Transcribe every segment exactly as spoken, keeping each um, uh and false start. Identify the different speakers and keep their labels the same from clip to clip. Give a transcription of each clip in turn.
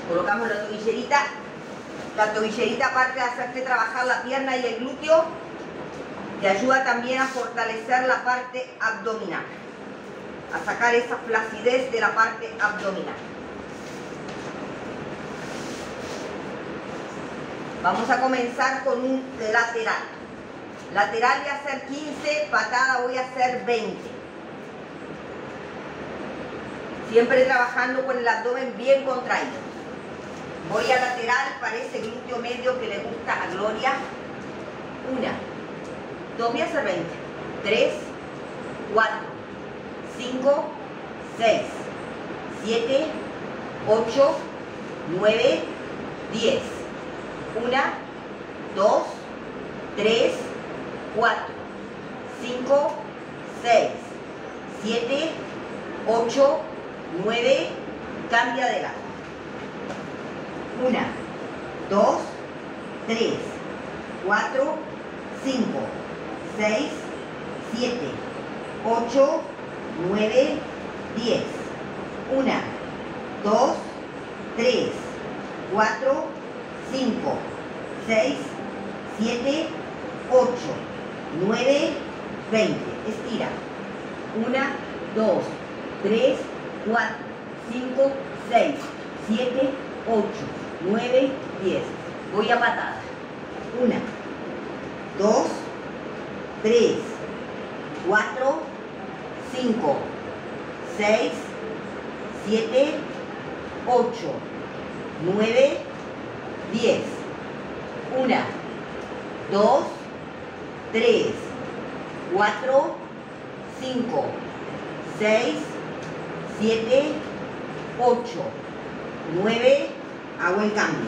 Speaker 1: Colocamos la tobillerita. La tobillerita, aparte de hacerte trabajar la pierna y el glúteo, te ayuda también a fortalecer la parte abdominal, a sacar esa flacidez de la parte abdominal. Vamos a comenzar con un lateral. Lateral voy a hacer quince, patada voy a hacer veinte. Siempre trabajando con el abdomen bien contraído. Voy a lateral para ese glúteo medio que le gusta a Gloria. Una, dos, voy a hacer veinte. Tres, cuatro, cinco, seis, siete, ocho, nueve, diez. Una, dos, tres, cuatro, cinco, seis, siete, ocho, nueve, cambia de lado. Una, dos, tres, cuatro, cinco, seis, siete, ocho, nueve, diez. Una, dos, tres, cuatro, cinco, seis, siete, ocho, nueve, veinte. Estira. Una, dos, tres, cuatro, cinco, seis, siete, ocho, nueve, diez. Voy a patada. Una, dos, tres, cuatro, cinco, seis, siete, ocho, nueve, diez. Una, dos, tres, cuatro, cinco, seis, siete, ocho, nueve, hago el cambio.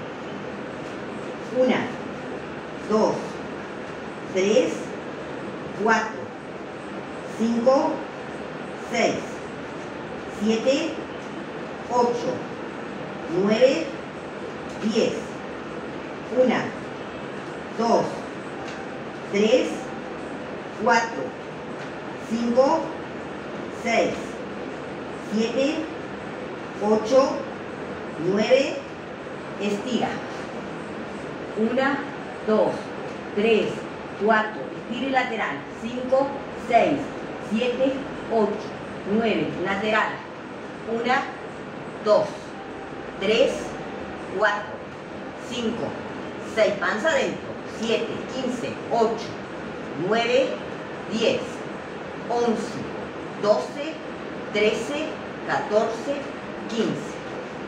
Speaker 1: Una, dos, tres, cuatro, cinco, seis, siete, ocho, nueve, diez. Una, dos, tres, cuatro, cinco, seis, siete, ocho, nueve, estira. Una, dos, tres, cuatro, estira y lateral. cinco, seis, siete, ocho, nueve, lateral. Una, dos, tres, cuatro, cinco, seis, panza adentro. siete, quince, ocho, nueve, diez, once, doce, trece, catorce, quince.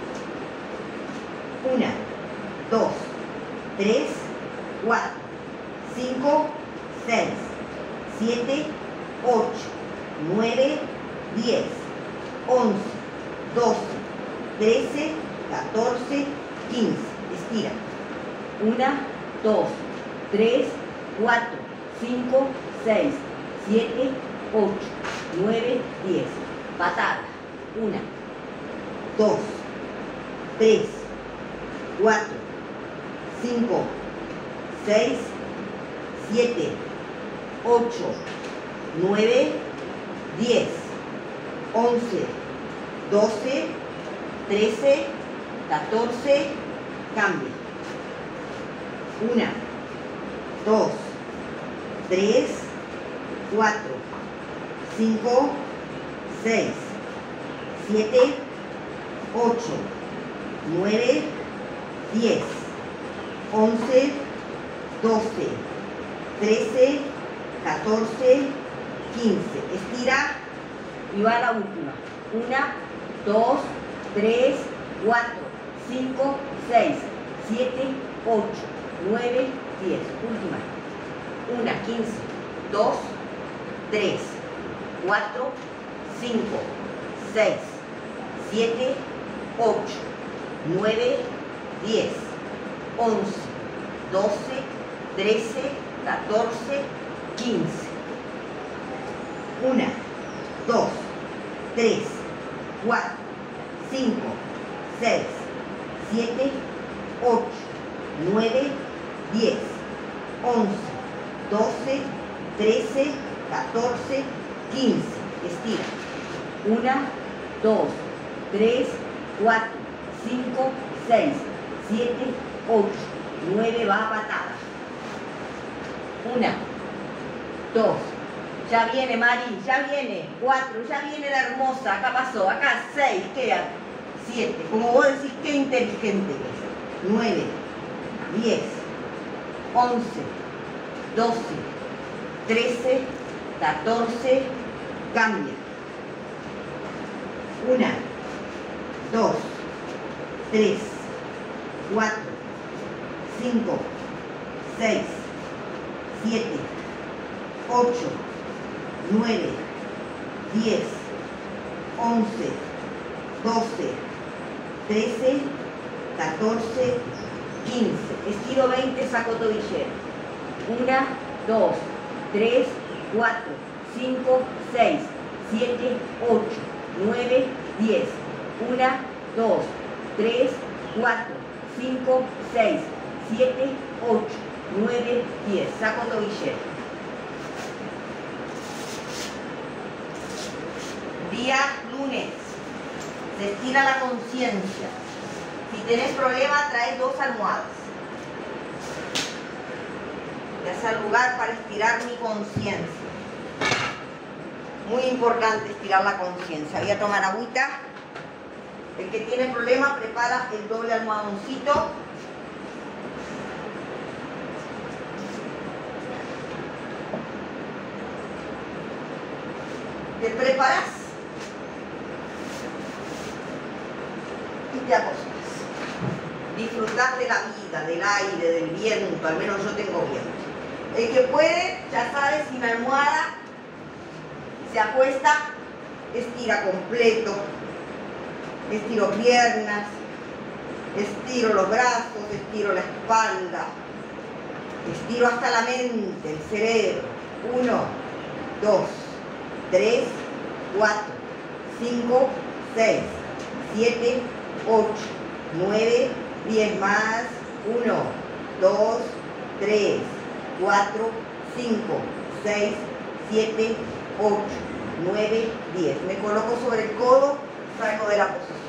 Speaker 1: Una, dos, tres, cuatro, cinco, seis, siete, ocho, nueve, diez, once, doce, trece, catorce, quince. Estira. Una, dos, tres, cuatro, cinco, seis, siete, ocho, nueve, diez. Patada. Una, dos, tres, cuatro, cinco, seis, siete, ocho, nueve, diez, once, doce, trece, catorce, cambio. Una, dos, tres, cuatro, cinco, seis, siete, ocho, nueve, diez, once, doce, trece, catorce, quince. Estira y va a la última. Una, dos, tres, cuatro, cinco, seis, siete, ocho, nueve, diez. Última. Una, quince, dos, tres, cuatro, cinco, seis, siete, ocho, nueve, diez, once, doce, trece, catorce, quince. Una, dos, tres, cuatro, cinco, seis, siete, ocho, nueve, diez, once, doce, trece, catorce, quince. Estira. Una, dos, tres, cuatro, cinco, seis, siete, ocho, nueve, va a patada. Una, dos, ya viene Mari, ya viene. Cuatro, ya viene la hermosa. Acá pasó, acá seis, queda. Siete, como vos decís, qué inteligente que es. Nueve, diez, once, doce, trece, catorce, cambia. Una, dos, tres, cuatro, cinco, seis, siete, ocho, nueve, diez, once, doce, trece, catorce, quince. Estiro veinte, saco tobillera. Una, dos, tres, cuatro, cinco, seis, siete, ocho, nueve, diez. Una, dos, tres, cuatro, cinco, seis, siete, ocho, nueve, diez. Saco tobillera. Día lunes. Se estira la conciencia. Si tenés problema, traes dos almohadas. Ya sea el lugar para estirar mi conciencia. Muy importante estirar la conciencia. Voy a tomar agüita. El que tiene problema, prepara el doble almohadoncito. Te preparas y te acostas. Disfrutar de la vida, del aire, del viento. Al menos yo tengo viento. El que puede, ya sabe, sin almohada, se acuesta, estira completo. Estiro piernas, estiro los brazos, estiro la espalda, estiro hasta la mente, el cerebro. Uno, dos, tres, cuatro, cinco, seis, siete, ocho, nueve, diez más. Uno, dos, tres, cuatro, cinco, seis, siete, ocho, nueve, diez. Me coloco sobre el codo, salgo de la posición.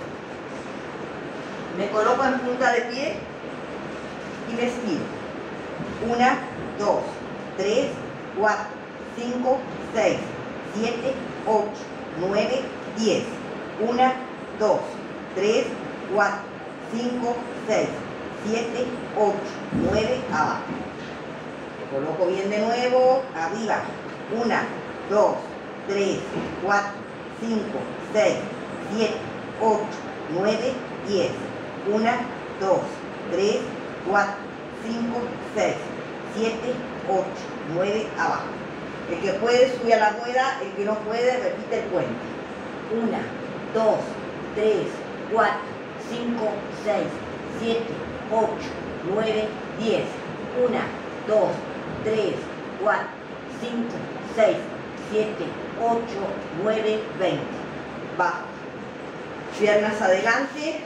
Speaker 1: Me coloco en punta de pie y me estiro. Una, dos, tres, cuatro, cinco, seis, siete, ocho, nueve, diez. Una, dos, tres, cuatro, cinco, seis, siete, ocho, nueve, abajo. Me coloco bien de nuevo, arriba. Una, dos, tres, cuatro, cinco, seis, siete, ocho, nueve, diez. Una, dos, tres, cuatro, cinco, seis, siete, ocho, nueve, abajo. El que puede sube a la rueda, el que no puede repite el puente. Una, dos, tres, cuatro, cinco, seis, siete, ocho, nueve, diez. Una, dos, tres, cuatro, cinco, seis, siete, ocho, nueve, veinte. Bajo. Piernas adelante.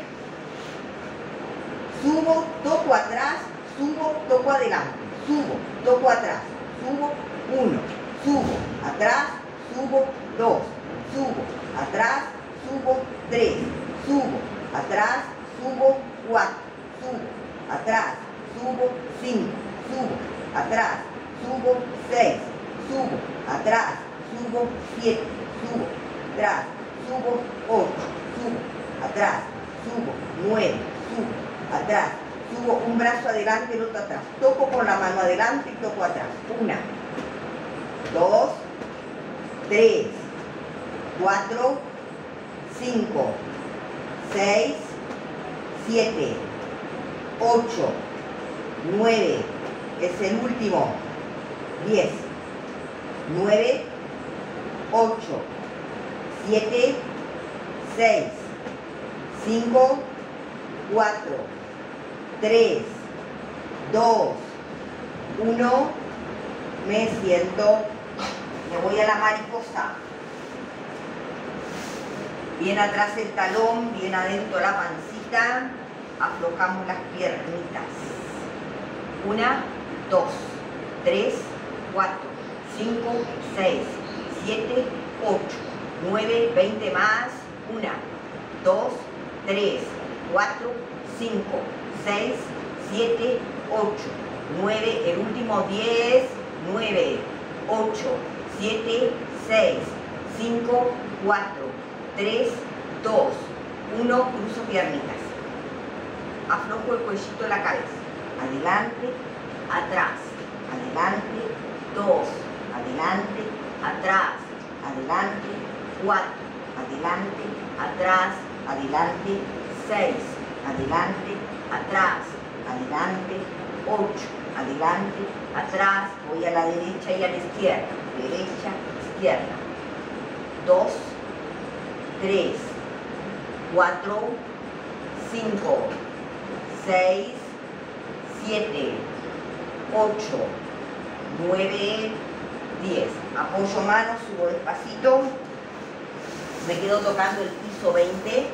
Speaker 1: Subo, toco atrás, subo, toco adelante. Subo, toco atrás, subo, uno. Subo, atrás, subo, dos. Subo, atrás, subo, tres. Subo, atrás, subo, cuatro. Subo, atrás, subo, cinco. Subo, atrás, subo, seis. Subo, atrás, subo, siete. Subo, atrás, subo, ocho. Subo, atrás, subo, nueve. Subo, atrás, subo un brazo adelante y el otro atrás. Toco con la mano adelante y toco atrás. Una, dos, tres, cuatro, cinco, seis, siete, ocho, nueve, es el último, diez, nueve, ocho, siete, seis, cinco, cuatro, tres, dos, uno, me siento, me voy a la mariposa. Bien atrás el talón, bien adentro la pancita, aflojamos las piernitas. Una, dos, tres, cuatro, cinco, seis, siete, ocho, nueve, veinte más. Una, dos, tres, cuatro, cinco, seis, siete, ocho, nueve, el último diez, nueve, ocho, siete, seis, cinco, cuatro, tres, dos, uno, cruzo piernitas. Aflojo el cuellito de la cabeza. Adelante, atrás, adelante, dos, adelante, atrás, adelante, cuatro, adelante, atrás, adelante, seis, adelante, atrás, adelante, ocho, adelante, atrás, voy a la derecha y a la izquierda, derecha, izquierda, dos, tres, cuatro, cinco, seis, siete, ocho, nueve, diez. Apoyo manos, subo despacito. Me quedo tocando el piso veinte.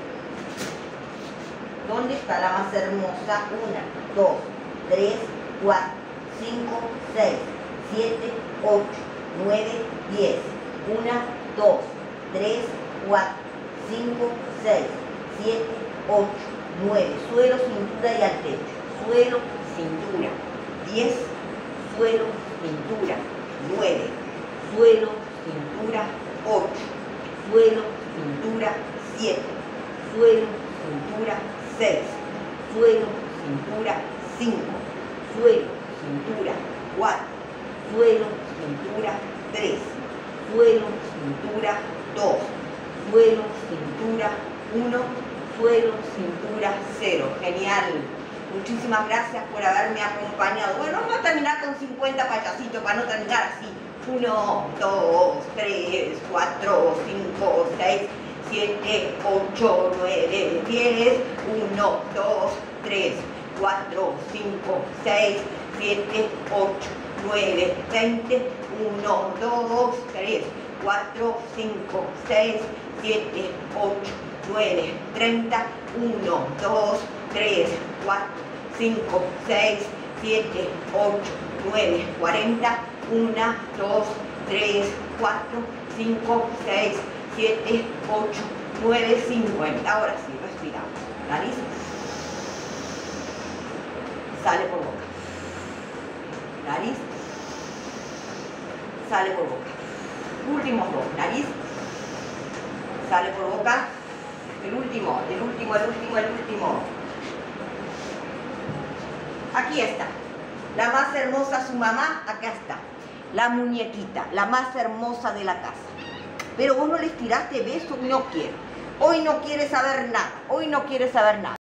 Speaker 1: ¿Dónde está la más hermosa? uno, dos, tres, cuatro, cinco, seis, siete, ocho, nueve, diez. uno, dos, tres, cuatro, cinco, seis, siete, ocho, nueve. Suelo, cintura y al techo. Suelo, cintura. diez. Suelo, cintura. nueve. Suelo, cintura. ocho. Suelo, cintura. siete. Suelo, cintura. seis. Suelo, cintura. cinco. Suelo, cintura. cuatro. Suelo, cintura. tres. Suelo, cintura. dos. Suelo, cintura. uno. Suelo, cintura, cero. Genial. Muchísimas gracias por haberme acompañado. Bueno, vamos a terminar con cincuenta payasitos para no terminar así. uno, dos, tres, cuatro, cinco, seis, siete, ocho, nueve, diez. uno, dos, tres, cuatro, cinco, seis, siete, ocho, nueve, veinte. uno, dos, tres, cuatro, cinco, seis, siete, ocho, nueve, treinta. uno, dos, tres, cuatro, cinco, seis, siete, ocho, nueve, cuarenta. uno, dos, tres, cuatro, cinco, seis, siete, ocho, nueve, cincuenta. Ahora sí, respiramos. Nariz. Sale por boca. Nariz. Sale por boca. Últimos dos. Nariz. Sale por boca. El último, el último, el último, el último. Aquí está. La más hermosa, su mamá, acá está. La muñequita, la más hermosa de la casa. Pero vos no les tiraste beso, no quiere. Hoy no quiere saber nada. Hoy no quiere saber nada.